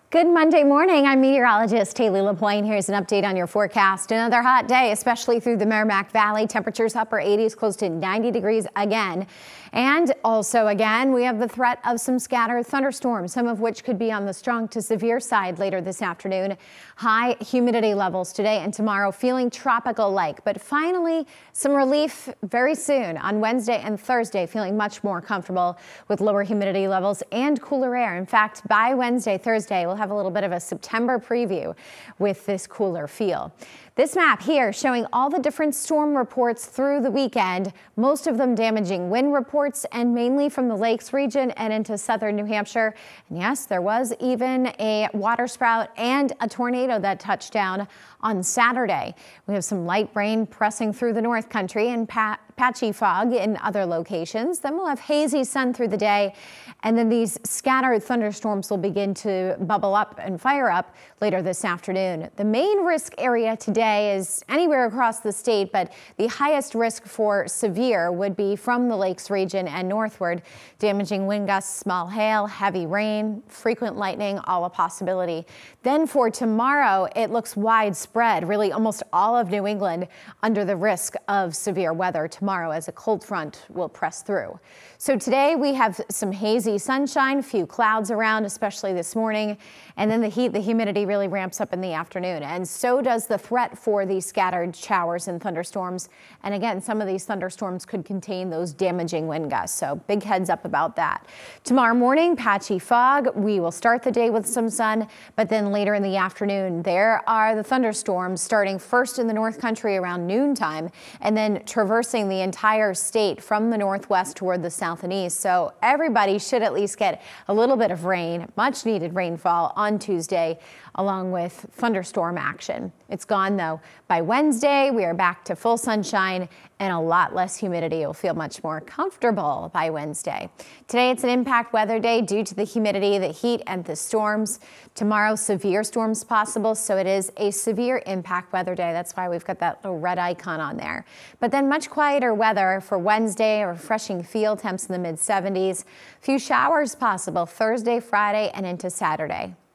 Good Monday morning. I'm meteorologist Haley LaPointe. Here's an update on your forecast. Another hot day, especially through the Merrimack Valley. Temperatures upper 80s, close to 90 degrees again. And also again, we have the threat of some scattered thunderstorms, some of which could be on the strong to severe side later this afternoon. High humidity levels today and tomorrow, feeling tropical-like, but finally some relief very soon on Wednesday and Thursday, feeling much more comfortable with lower humidity levels and cooler air. In fact, by Wednesday, Thursday, we'll have a little bit of a September preview with this cooler feel. This map here showing all the different storm reports through the weekend, most of them damaging wind reports and mainly from the Lakes region and into southern New Hampshire. And yes, there was even a waterspout and a tornado that touched down on Saturday. We have some light rain pressing through the North Country and patchy fog in other locations. Then we'll have hazy sun through the day, and then these scattered thunderstorms will begin to bubble up and fire up later this afternoon. The main risk area today is anywhere across the state, but the highest risk for severe would be from the Lakes region and northward. Damaging wind gusts, small hail, heavy rain, frequent lightning, all a possibility. Then for tomorrow, it looks widespread, really almost all of New England under the risk of severe weather tomorrow as a cold front will press through. So today we have some hazy sunshine, few clouds around, especially this morning, and then the humidity really ramps up in the afternoon, and so does the threat for these scattered showers and thunderstorms. And again, some of these thunderstorms could contain those damaging wind gusts, so big heads up about that. Tomorrow morning, patchy fog. We will start the day with some sun, but then later in the afternoon, there are the thunderstorms starting first in the North Country around noontime and then traversing the entire state from the northwest toward the south and east. So everybody should at least get a little bit of rain, much needed rainfall on Tuesday, along with thunderstorm action. It's gone though. By Wednesday, we are back to full sunshine and a lot less humidity. You'll feel much more comfortable by Wednesday. Today, it's an impact weather day due to the humidity, the heat, and the storms. Tomorrow, severe storms possible, so it is a severe impact weather day. That's why we've got that little red icon on there. But then much quieter weather for Wednesday, a refreshing feel, temps in the mid-70s. Few showers possible Thursday, Friday, and into Saturday.